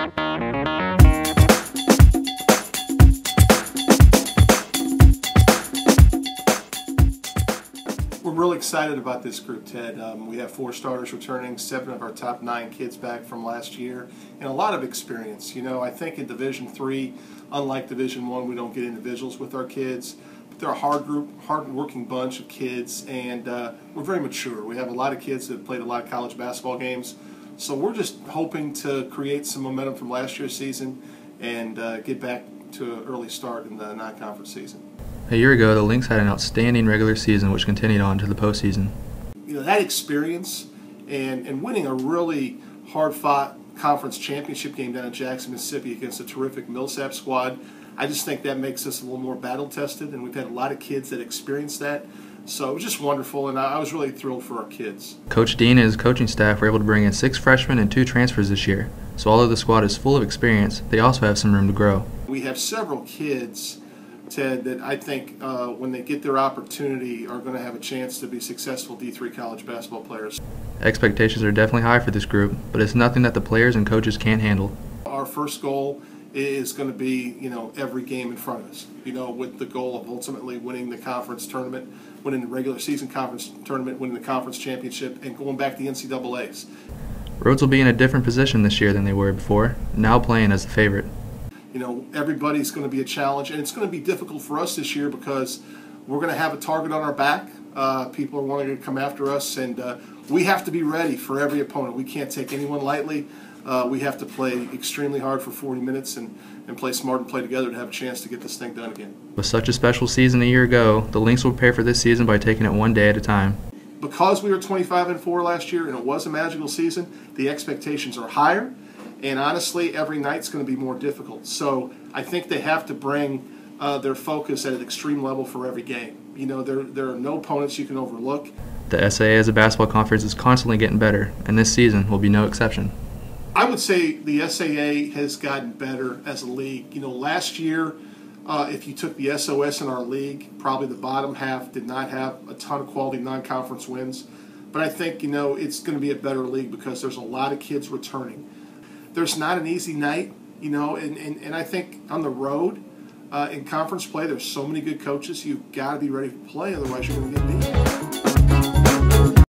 We're really excited about this group, Ted. We have 4 starters returning, 7 of our top 9 kids back from last year, and a lot of experience. You know, I think in Division III, unlike Division I, we don't get individuals with our kids. But they're a hard-working bunch of kids, and we're very mature. We have a lot of kids that have played a lot of college basketball games. So we're just hoping to create some momentum from last year's season and get back to an early start in the non-conference season. A year ago, the Lynx had an outstanding regular season which continued on to the postseason. You know, that experience and winning a really hard-fought conference championship game down in Jackson, Mississippi against a terrific Millsap squad, I just think that makes us a little more battle-tested, and we've had a lot of kids that experienced that. So it was just wonderful, and I was really thrilled for our kids. Coach Dean and his coaching staff were able to bring in 6 freshmen and 2 transfers this year. So although the squad is full of experience, they also have some room to grow. We have several kids, Ted, that I think when they get their opportunity are going to have a chance to be successful D3 college basketball players. Expectations are definitely high for this group, but it's nothing that the players and coaches can't handle. Our first goal is going to be, every game in front of us, with the goal of ultimately winning the conference tournament, winning the regular season conference tournament, winning the conference championship, and going back to the NCAAs. Rhodes will be in a different position this year than they were before, now playing as the favorite. Everybody's going to be a challenge, and it's going to be difficult for us this year because we're going to have a target on our back. People are wanting to come after us, and we have to be ready for every opponent. We can't take anyone lightly. We have to play extremely hard for 40 minutes and play smart and play together to have a chance to get this thing done again. With such a special season a year ago, the Lynx will prepare for this season by taking it one day at a time. Because we were 25-4 last year and it was a magical season, the expectations are higher. And honestly, every night's going to be more difficult. So I think they have to bring their focus at an extreme level for every game. There are no opponents you can overlook. The SAA as a basketball conference is constantly getting better, and this season will be no exception. I would say the SAA has gotten better as a league. Last year, if you took the SOS in our league, probably the bottom half did not have a ton of quality non-conference wins. But I think, it's going to be a better league because there's a lot of kids returning. There's not an easy night, and I think on the road in conference play, there's so many good coaches, you've got to be ready to play, otherwise you're going to get beat.